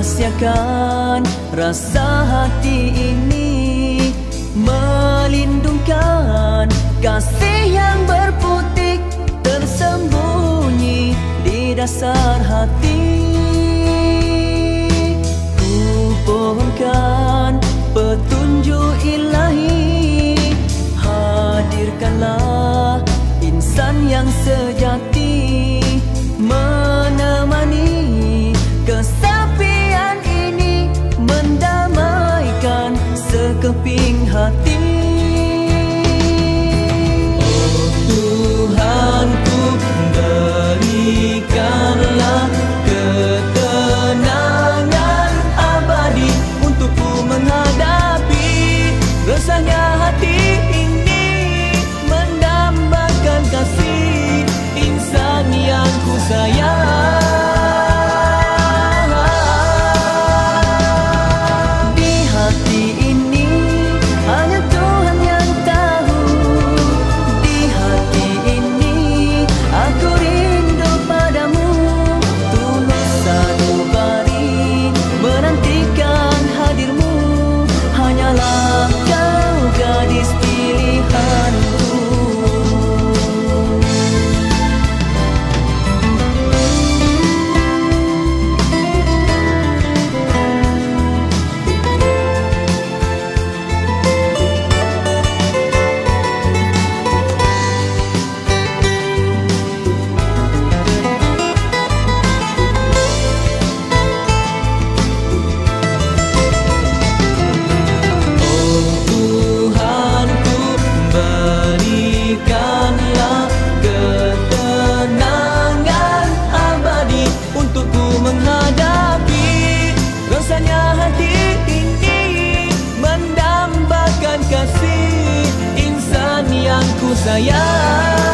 rahasiakan rasa hati ini, melindungkan kasih yang berputik tersembunyi di dasar hati. Ku pohonkan petunjuk ilahi, hadirkanlah insan yang sejati, menemani kesepian ini, mendamaikan sekeping hati. Oh Tuhanku, berikanlah ketenangan abadi untukku menghadapi resahnya hati ini, mendambakan kasih insan yang ku sayang. Di hati ini hanya Tuhan yang tahu, di hati ini aku rindu padamu, tulus sanubari menantikan hadirmu, hanyalah kau gadis pilihanku. Berikanlah ketenangan abadi untukku menghadapi rasanya hati ini, mendambakan kasih insan yang ku sayang.